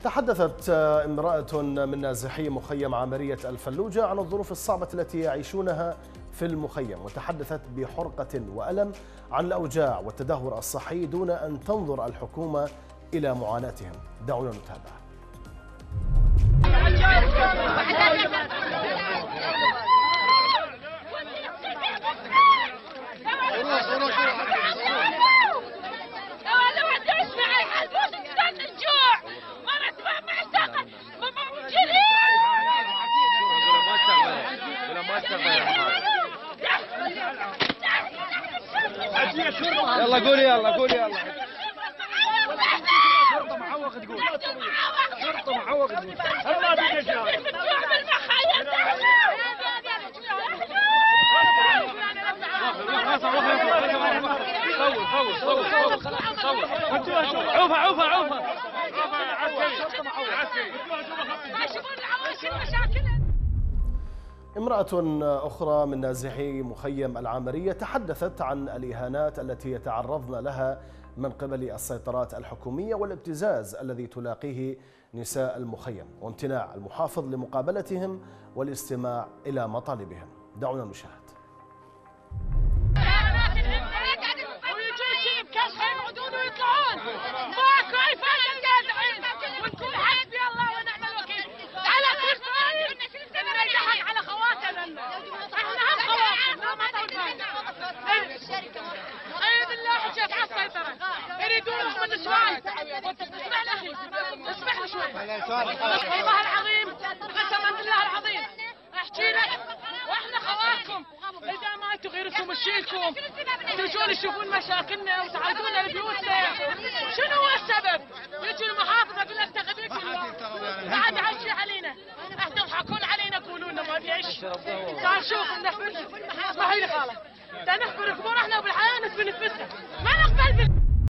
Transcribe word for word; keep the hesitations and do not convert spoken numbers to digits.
تحدثت امرأة من نازحي مخيم عامرية الفلوجة عن الظروف الصعبة التي يعيشونها في المخيم، وتحدثت بحرقة وألم عن الأوجاع والتدهور الصحي دون أن تنظر الحكومة إلى معاناتهم. دعونا نتابع. يلا قولي يلا قولي يلا شرطة معوق تقول شرطة معوق تقول الله بيجي عوفة عوفة عوفة امرأة أخرى من نازحي مخيم العامرية تحدثت عن الإهانات التي يتعرضن لها من قبل السيطرات الحكومية والابتزاز الذي تلاقيه نساء المخيم، وامتناع المحافظ لمقابلتهم والاستماع إلى مطالبهم. دعونا نشاهد. والله العظيم قسما بالله العظيم احكي لك واحنا خواتكم اذا ما تغيركم مشيكم تجون تشوفون مشاكلنا وتعالجونا لبيوتنا. شنو هو السبب؟ يجي المحافظ يقول لك تغذيك بعد عشي علينا تضحكون علينا تقولون لنا ما ادري ايش. تعال شوف اسمحي لي خاله نحفر قبور احنا وبالحياه نسبي نفسنا ما نقبل.